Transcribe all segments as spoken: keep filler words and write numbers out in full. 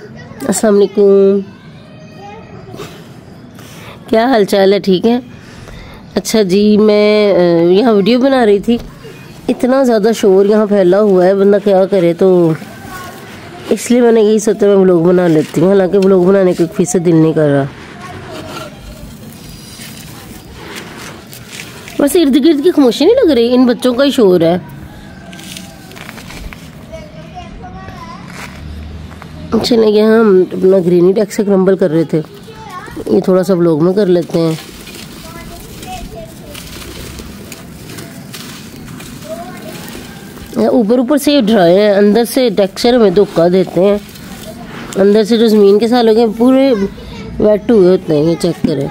अस्सलाम वालेकुम, क्या हाल चाल है? ठीक है। अच्छा जी, मैं यहाँ वीडियो बना रही थी। इतना ज़्यादा शोर यहाँ फैला हुआ है, बंदा क्या करे, तो इसलिए मैंने यही सोचा मैं व्लॉग बना लेती हूँ। हालांकि व्लॉग बनाने को फिर से दिल नहीं कर रहा। बस इर्द गिर्द की खामोशी नहीं लग रही, इन बच्चों का ही शोर है। चले गए हम अपना ग्रीनी डेस्क से क्रम्बल कर रहे थे, ये थोड़ा सा व्लॉग में कर लेते हैं। ऊपर ऊपर से ये ड्राई है, अंदर से टेक्सचर में धोखा देते हैं। अंदर से जो ज़मीन के साथ लगे पूरे वेट हुए होते हैं। ये चेक करें।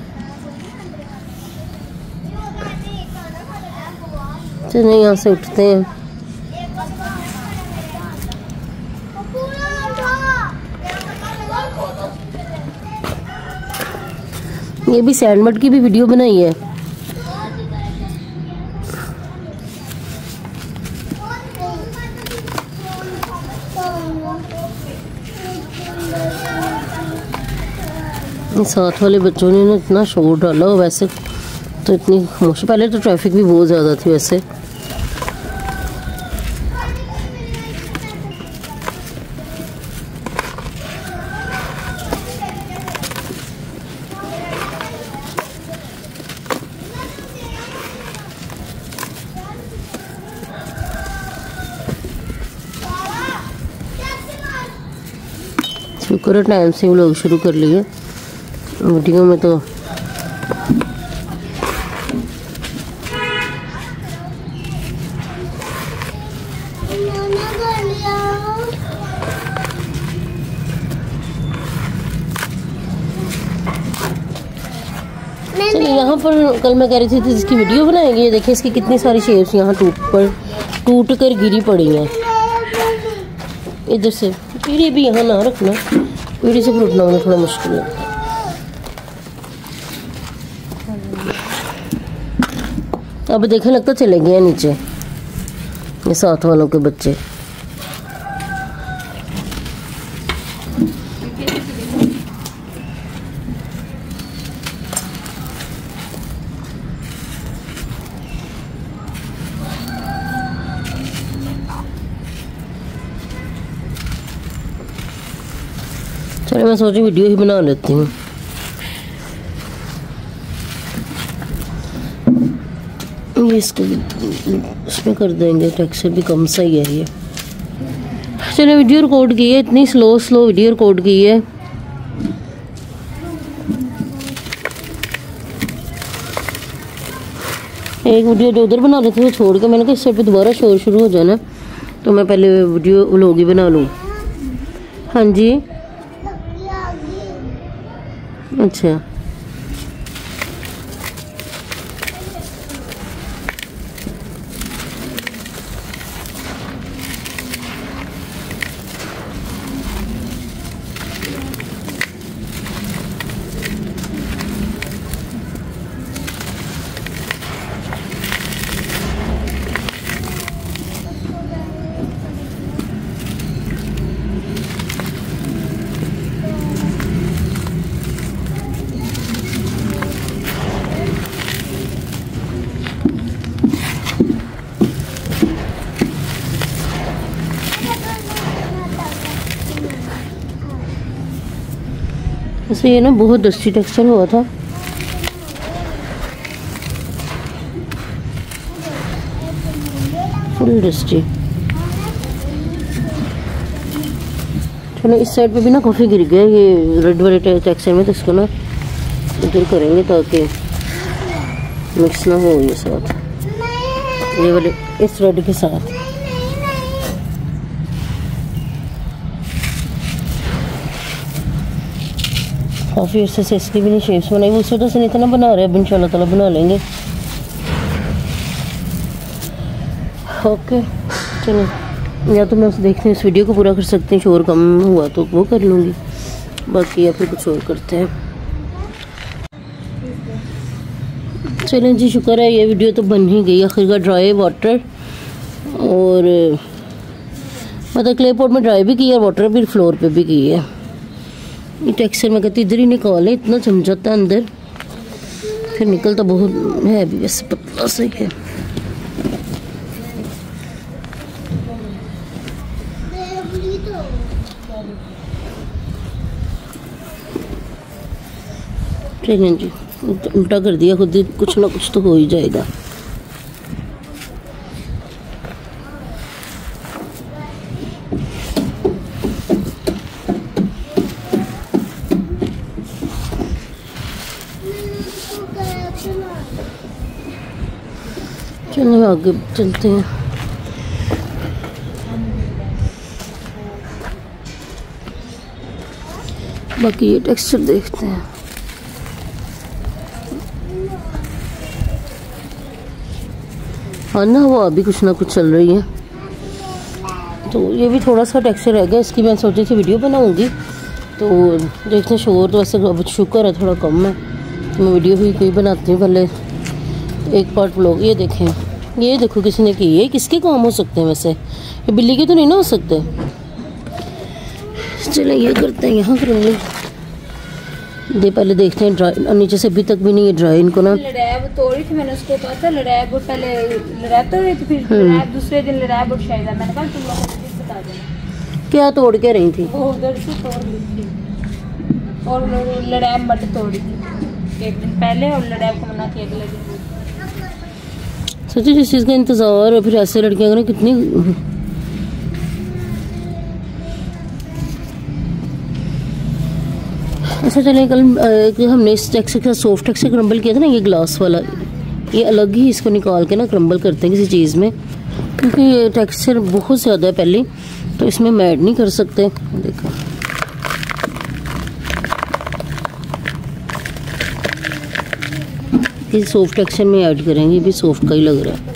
चलिए यहाँ से उठते हैं। ये भी सैंडमड की भी वीडियो बनाई है। साथ वाले बच्चों ने ना इतना शोर डाला। वैसे तो इतनी खामोशी, पहले तो ट्रैफिक भी बहुत ज़्यादा थी वैसे। शुक्र है टाइम से लोग शुरू कर लिए वीडियो में। तो चलिए यहाँ पर कल मैं कह रही थी, थी इसकी वीडियो बनाएंगे। ये देखिए इसकी कितनी सारी शेप्स यहाँ टूट पर टूट कर गिरी पड़ी हैं। इधर से पीढ़ी भी यहाँ ना रखना, पीढ़ी से उठना होना थोड़ा मुश्किल है। अब देखने लगता चले गए नीचे ये साथ वालों के बच्चे। चलो मैं सोची वीडियो ही बना लेती हूँ। ये इसको इसमें कर देंगे, टेक्सचर भी कम सा ही है ये। चलो वीडियो रिकॉर्ड की है, इतनी स्लो स्लो वीडियो रिकॉर्ड की है। एक वीडियो जो उधर बना रहे थे वो छोड़ के मैंने कहा इससे पे दोबारा शोर शुरू हो जाना, तो मैं पहले वीडियो व्लॉग ही बना लूँ। हाँ जी, अच्छा वैसे ये ना बहुत डस्टी टेक्सचर हुआ था। Full dusty. चलो इस साइड पे भी ना काफ़ी गिर गया ये रेड वाले टेक्सचर में, तो इसको ना इधर करेंगे ताकि मिक्स ना हो ये साथ, ये वाले इस रेड के साथ। काफ़ी अच्छे से इसकी भी नहीं शेप्स बनाई, वो उस वजह से नहीं इतना बना रहे। अब इंशाल्लाह ताला बना लेंगे। ओके चलो, या तो मैं उस देखते हैं इस वीडियो को पूरा कर सकते हैं, शोर कम हुआ तो वो कर लूँगी, बाकी या फिर कुछ और करते हैं। चलें जी, शुक्र है ये वीडियो तो बन ही गई आखिर का। ड्राई वाटर और मतलब क्ले पॉट में ड्राई भी की है, वाटर भी फ्लोर पे भी की है। ये टेक्सचर मैं कहती इधर ही निकालें, इतना जम जाता है अंदर, फिर निकलता बहुत है भी, वैसे पतला सा ही है। ठीक है जी, उल्टा कर दिया खुद ही, कुछ ना कुछ तो हो ही जाएगा। चलो आगे चलते हैं। बाकी ये टेक्सचर देखते हैं। हाँ ना, वो अभी कुछ ना कुछ चल रही है। तो ये भी थोड़ा सा टेक्सचर रहेगा इसकी, मैं सोची थी वीडियो बनाऊंगी, तो देखते हैं। शोर तो वैसे अब शुक्र है थोड़ा कम है, तो मैं वीडियो भी कोई बनाती हूँ पहले, एक पार्ट व्लॉग। ये देखें, ये देखो किसी ने की है, किसके काम हो सकते हैं वैसे, ये बिल्ली के तो नहीं ना हो सकते। चलो ये करते हैं, यहाँ करेंगे दे, पहले देखते हैं ड्राई, नीचे से अभी तक भी नहीं है ड्राई। इनको ना लड़ैब तोड़ी थी मैंने, उसको कहा था लड़ैब पहले लड़ैब तोड़ी थी, फिर लड़ैब दूसरे दिन लड़ैब और शायद मैंने कहा तुम लोग मुझे बता देना क्या तोड़ के रही थी। वो उधर से तोड़ ली थी और लड़ैब मट तोड़ी थी एक दिन पहले, और लड़ैब को मना किया अगले दिन। सच्ची जिस चीज़ का इंतजार है, फिर ऐसे लड़कियां करें कितनी। अच्छा चले, कल हमने इस टेक्सचर का सॉफ्ट टेक्सचर क्रम्बल किया था ना, ये ग्लास वाला, ये अलग ही इसको निकाल के ना क्रम्बल करते हैं किसी चीज़ में, क्योंकि ये टेक्सचर बहुत ज़्यादा है पहले, तो इसमें मैं ऐड नहीं कर सकते। देखो इस सॉफ्ट टेक्सचर में ऐड करेंगे, भी सॉफ्ट का ही लग रहा है।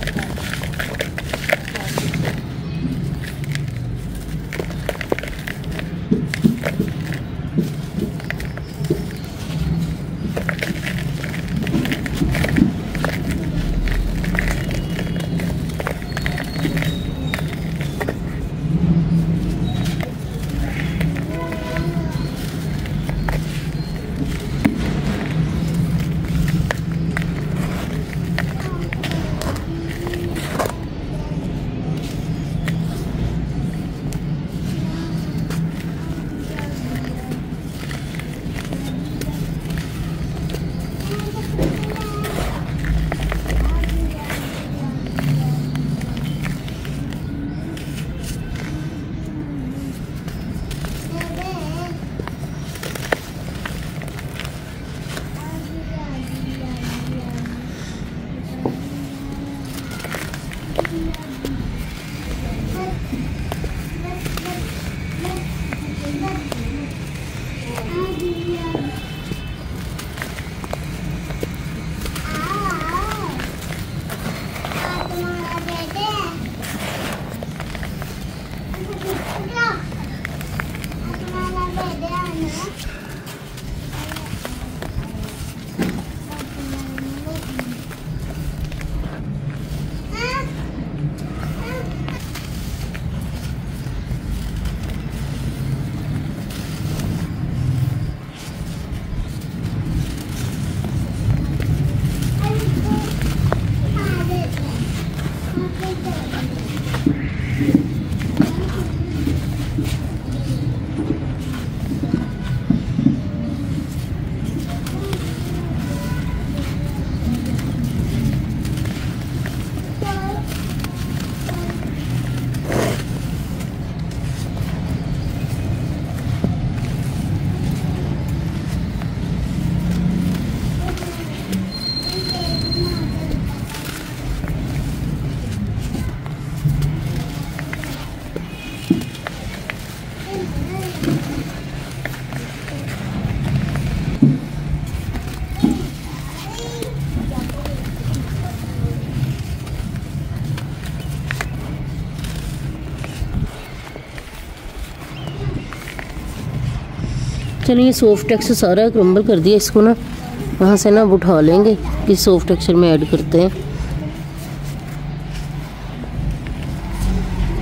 चलिए ये सॉफ्ट टेक्सचर सारा क्रम्बल कर दिया, इसको ना वहाँ से ना उठा लेंगे, कि सॉफ्ट टेक्सचर में ऐड करते हैं।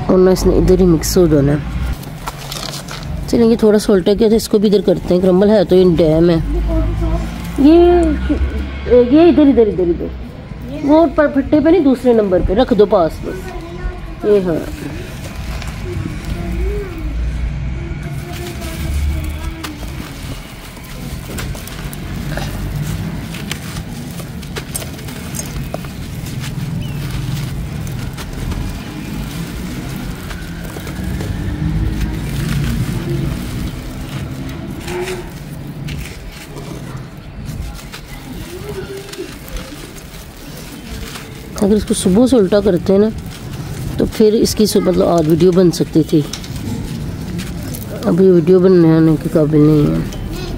और ना इसने इधर ही मिक्स हो जाना है। चलेंगे थोड़ा सा उल्टा किया था, इसको भी इधर करते हैं। क्रम्बल है तो ये डैम है, ये ये इधर इधर इधर इधर वो पर फट्टे पे नहीं, दूसरे नंबर पे रख दो पास बस। ये हाँ अगर इसको सुबह से उल्टा करते हैं ना तो फिर इसकी मतलब आज वीडियो बन सकती थी। अभी वीडियो बनने आने के काबिल नहीं है।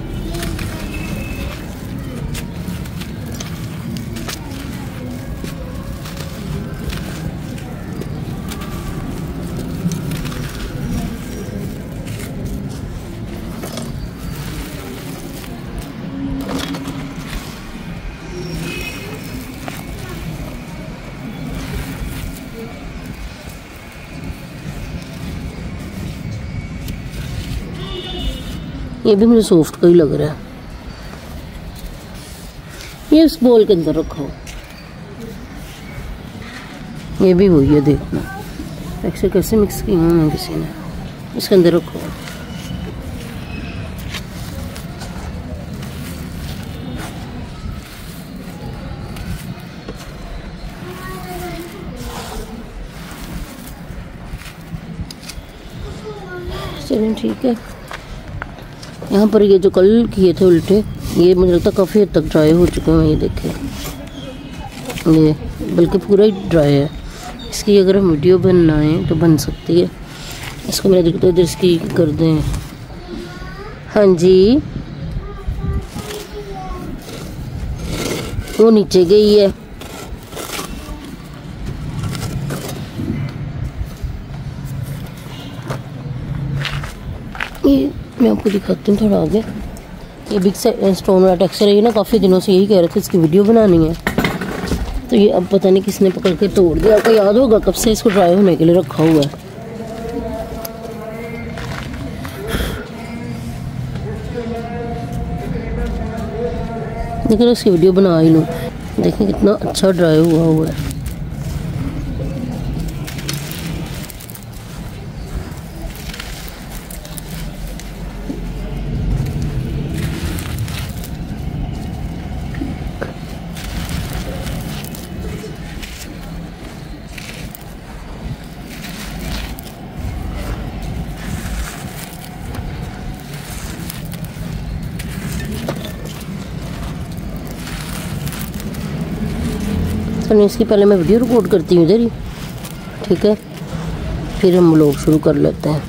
ये भी मुझे सॉफ्ट का ही लग रहा है। ये उस बॉल के अंदर रखो, ये भी वही है, देखना टेक्सचर कैसे मिक्स किया है किसी ने, इसके अंदर रखो। चलिए ठीक है। यहाँ पर ये जो कल किए थे उल्टे, ये मुझे लगता है काफ़ी हद तक ड्राई हो चुके हैं। ये देखें, ये बल्कि पूरा ही ड्राई है। इसकी अगर हम वीडियो बनाएं तो बन सकती है। इसको मेरा दिखता है इधर इसकी कर दें। हाँ जी, वो नीचे गई है। ये मैं आपको दिखाती हूँ थोड़ा आगे। ये बिग स्टोन वाला टेक्सचर है, ये ना काफ़ी दिनों से यही कह रहे थे इसकी वीडियो बनानी है, तो ये अब पता नहीं किसने पकड़ के तोड़ दिया। आपको याद होगा कब से इसको ड्राई होने के लिए रखा हुआ है। लेकिन इसकी वीडियो बना ही लूँ। देखें कितना अच्छा ड्राई हुआ हुआ है। तो इसकी पहले मैं वीडियो रिकॉर्ड करती हूँ इधर ही, ठीक है, फिर हम लोग शुरू कर लेते हैं।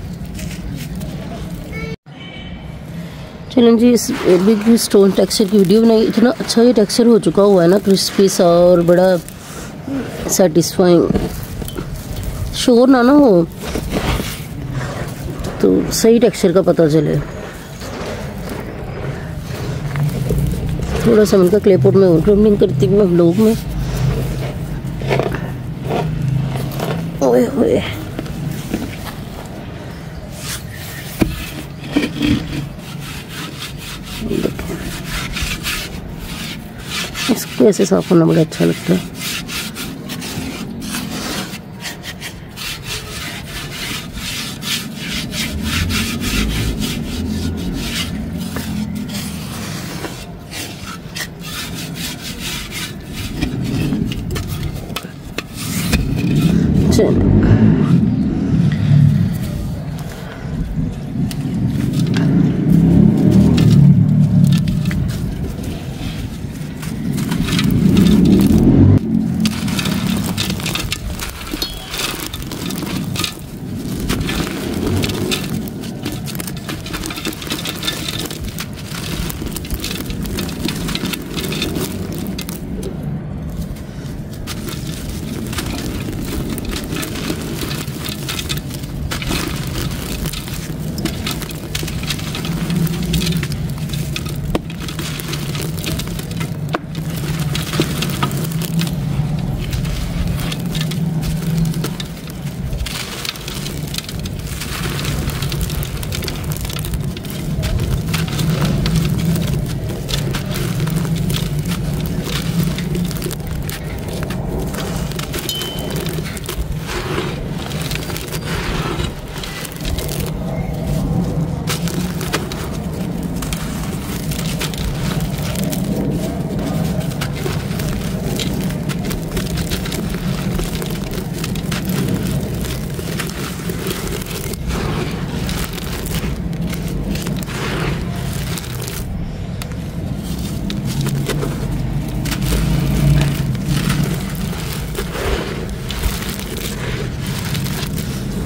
चलें जी, इस बिग स्टोन टेक्सचर की वीडियो बनाई। इतना अच्छा ये टेक्सचर हो चुका हुआ है ना, क्रिस्पी सा और बड़ा सेटिस्फाइंग। शोर ना ना हो तो सही टेक्सचर का पता चले। थोड़ा सा इनका क्लेपोर्ट में और क्रम्बलिंग करती हूँ हम लोग में। ओए होए, इसको ऐसे साफ होना बड़ा अच्छा लगता है। चलो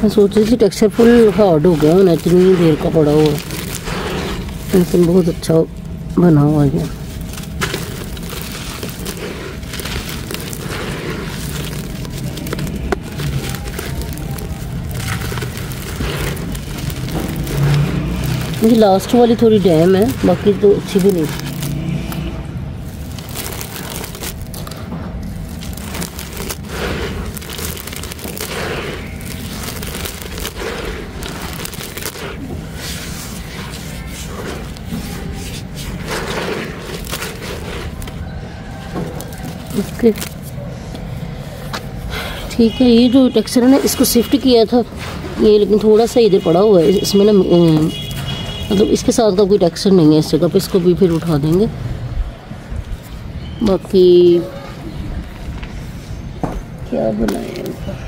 मैं सोच रही थी टेक्सचर फुल हार्ड हो गया होना, इतनी देर का पड़ा हुआ, लेकिन बहुत अच्छा बना हुआ है। ये लास्ट वाली थोड़ी डैम है, बाकी तो अच्छी भी नहीं। ओके ठीक है। ये जो टेक्सचर है ना, इसको शिफ्ट किया था ये, लेकिन थोड़ा सा इधर पड़ा हुआ है इसमें ना, मतलब इसके साथ का कोई टेक्सचर नहीं है इस जगह पे, इसको भी फिर उठा देंगे। बाकी क्या बनाए,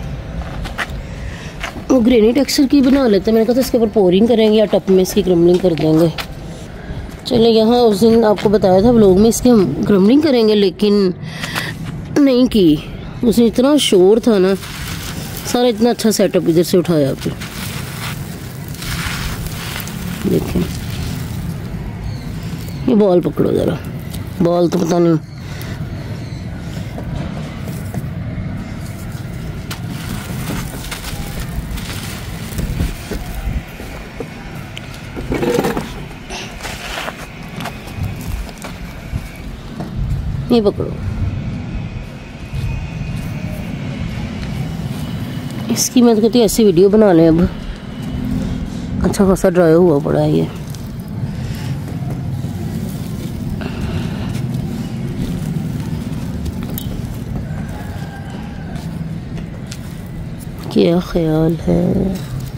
वो ग्रेनी टेक्सचर की बना लेते हैं। मैंने कहा था इसके ऊपर पोरिंग करेंगे या टप में इसकी क्रम्बलिंग कर देंगे। चले, यहाँ उस दिन आपको बताया था व्लॉग में इसके हम क्रम्बलिंग करेंगे, लेकिन नहीं की। उसने इतना शोर था ना, सारा इतना अच्छा सेटअप इधर से उठाया। फिर देखें, ये बॉल पकड़ो ज़रा, बॉल तो पता नहीं ये पकड़ो। इसकी मैं तो कहती ऐसी वीडियो बना लें अब, अच्छा खासा ड्राई हुआ पड़ा है ये। क्या ख्याल है,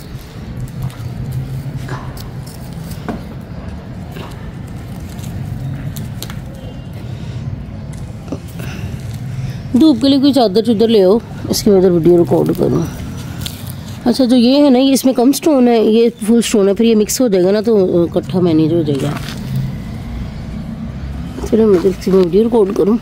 धूप के लिए कोई चादर चुदर ले आओ, इसकी मैं इधर वीडियो रिकॉर्ड करूँ। अच्छा, जो ये है ना, ये इसमें कम स्टोन है, ये फुल स्टोन है, फिर ये मिक्स हो जाएगा ना तो इकट्ठा मैनेज हो जाएगा। फिर मैं इसकी वीडियो रिकॉर्ड करूँ।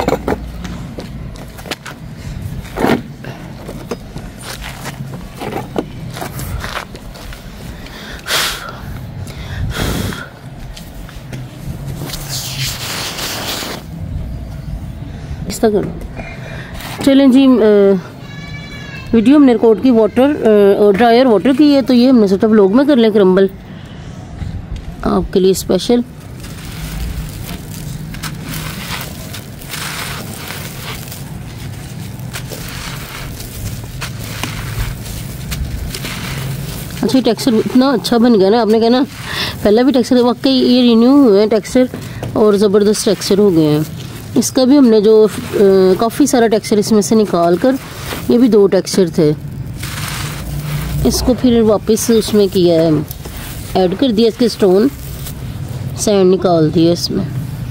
इस तरह करो। चलें जी, वीडियो हमने रिकॉर्ड की वाटर ड्रायर वाटर की है, तो ये हमने सोचा व्लॉग में कर लें क्रम्बल आपके लिए स्पेशल। अच्छा, टेक्सचर इतना अच्छा बन गया ना, आपने कहना पहला भी टेक्सचर, वाकई ये रिन्यू हुए हैं टेक्सचर और ज़बरदस्त टेक्सचर हो गए हैं। इसका भी हमने जो काफ़ी सारा टेक्सचर इसमें से निकाल कर, ये भी दो टेक्सचर थे, इसको फिर वापस उसमें किया है, ऐड कर दिया इसके स्टोन, सैंड निकाल दिया इसमें।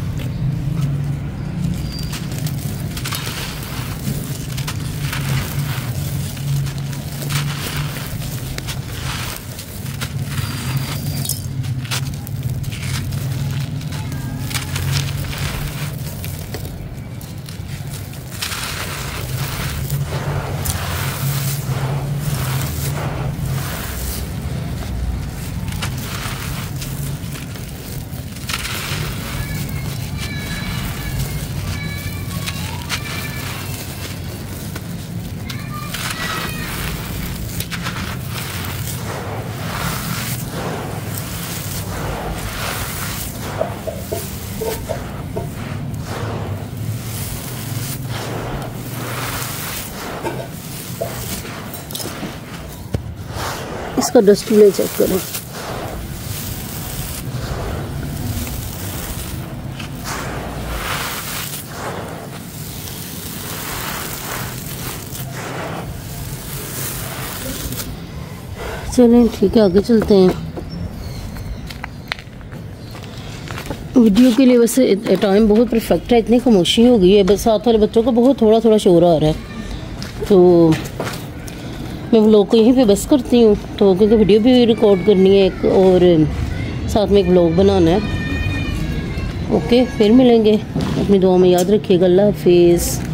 इसका डिस्प्ले चेक करें। चलें ठीक है, आगे चलते हैं। वीडियो के लिए वैसे टाइम बहुत परफेक्ट है, इतनी खामोशी हो गई है, बस साथ वाले बच्चों को बहुत थोड़ा थोड़ा शोर आ रहा है, तो मैं व्लॉग को यहीं पे बस करती हूँ। तो क्योंकि वीडियो भी रिकॉर्ड करनी है एक, और साथ में एक व्लॉग बनाना है। ओके, फिर मिलेंगे, अपनी दुआ में याद रखिएगा। अल्लाह हाफिज़।